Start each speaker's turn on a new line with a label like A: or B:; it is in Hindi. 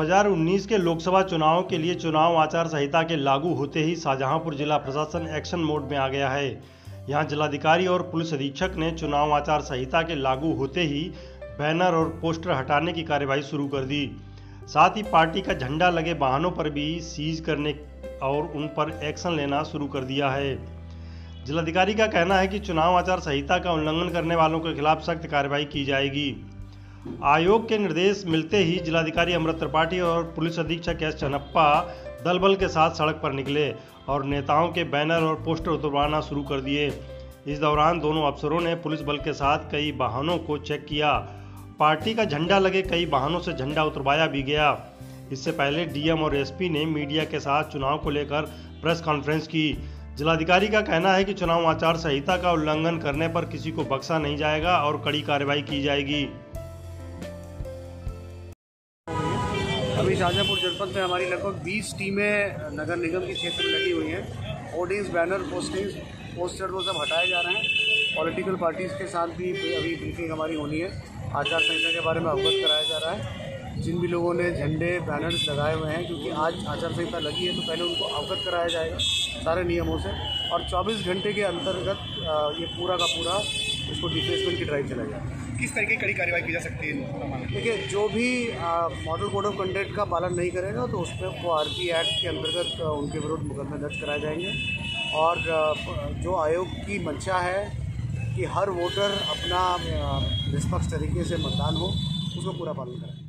A: 2019 के लोकसभा चुनाव के लिए चुनाव आचार संहिता के लागू होते ही शाहजहांपुर जिला प्रशासन एक्शन मोड में आ गया है। यहां जिलाधिकारी और पुलिस अधीक्षक ने चुनाव आचार संहिता के लागू होते ही बैनर और पोस्टर हटाने की कार्यवाही शुरू कर दी। साथ ही पार्टी का झंडा लगे वाहनों पर भी सीज करने और उन पर एक्शन लेना शुरू कर दिया है। जिलाधिकारी का कहना है कि चुनाव आचार संहिता का उल्लंघन करने वालों के खिलाफ सख्त कार्रवाई की जाएगी। आयोग के निर्देश मिलते ही जिलाधिकारी अमृत त्रिपाठी और पुलिस अधीक्षक एस चन्नप्पा दल बल के साथ सड़क पर निकले और नेताओं के बैनर और पोस्टर उतरवाना शुरू कर दिए। इस दौरान दोनों अफसरों ने पुलिस बल के साथ कई वाहनों को चेक किया। पार्टी का झंडा लगे कई वाहनों से झंडा उतरवाया भी गया। इससे पहले डीएम और एसपी ने मीडिया के साथ चुनाव को लेकर प्रेस कॉन्फ्रेंस की। जिलाधिकारी का कहना है कि चुनाव आचार संहिता का उल्लंघन करने पर किसी को बख्शा नहीं जाएगा और कड़ी कार्रवाई की जाएगी।
B: अभी शाहजहांपुर जनपद में हमारी लगभग 20 टीमें नगर निगम के क्षेत्र में लगी हुई हैं। होर्डिंग्स, बैनर, पोस्टर वो सब हटाए जा रहे हैं। पॉलिटिकल पार्टीज़ के साथ भी अभी ब्रीफिंग हमारी होनी है। आचार संहिता के बारे में अवगत कराया जा रहा है। जिन भी लोगों ने झंडे, बैनर्स लगाए हुए हैं, क्योंकि आज आचार संहिता लगी है तो पहले उनको अवगत कराया जाएगा सारे नियमों से, और 24 घंटे के अंतर्गत ये पूरा का पूरा इसको डिफेसमेंट की ड्राइव चला जाएगा।
C: किस तरह की कड़ी कार्रवाई की जा सकती है?
B: देखिए, जो भी मॉडल कोड ऑफ कंडक्ट का पालन नहीं करेगा तो उस पर वो आरपी एक्ट के अंतर्गत उनके विरुद्ध मुकदमे दर्ज कराए जाएंगे। और जो आयोग की मंशा है कि हर वोटर अपना निष्पक्ष तरीके से मतदान हो, उसको पूरा पालन करें।